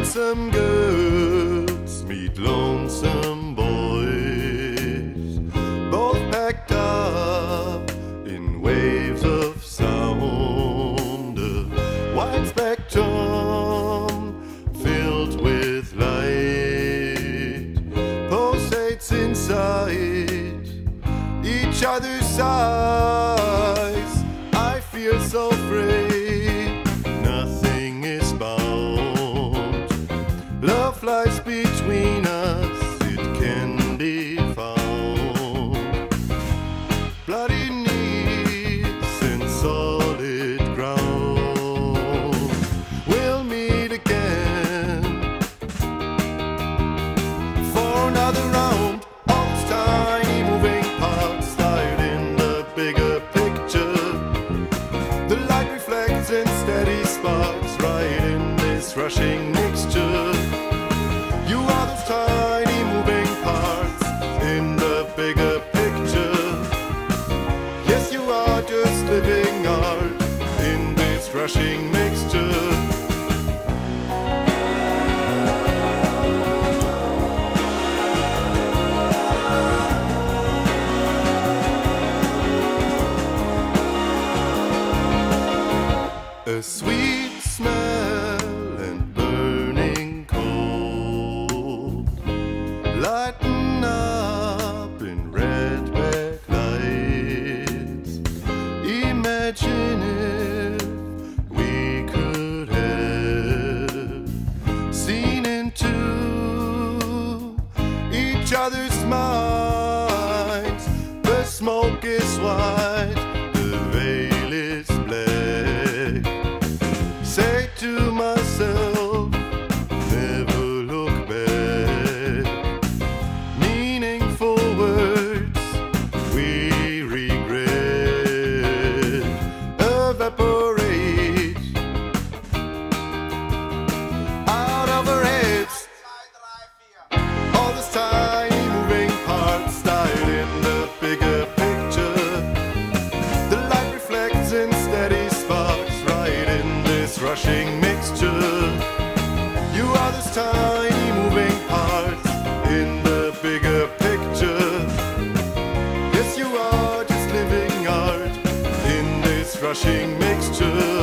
Handsome girls meet lonesome boys, both packed up in waves of sound. A wide spectrum filled with light pulsates inside each other's eyes. I feel so free, nothing is bound. Love flies between us, it can be found. Bloody knees and solid ground. We'll meet again for another round. All those tiny moving parts tied in the bigger picture. The light reflects in steady sparks right in this rushing mixture. You are those tiny moving parts in the bigger picture. Yes, you are just living art in this rushing mixture. A sweet smell and burning cold lighten up in red backlights. Imagine if we could have seen into each other's minds. The smoke is white, the veil is black. Say to myself, never look back. Meaningful words we regret evaporate out of our heads. All this tiny moving parts tied in the bigger picture. The light reflects in steady sparks right in this rushing mixture. You are this tiny moving parts in the bigger picture. Yes, you are just living art in this rushing mixture.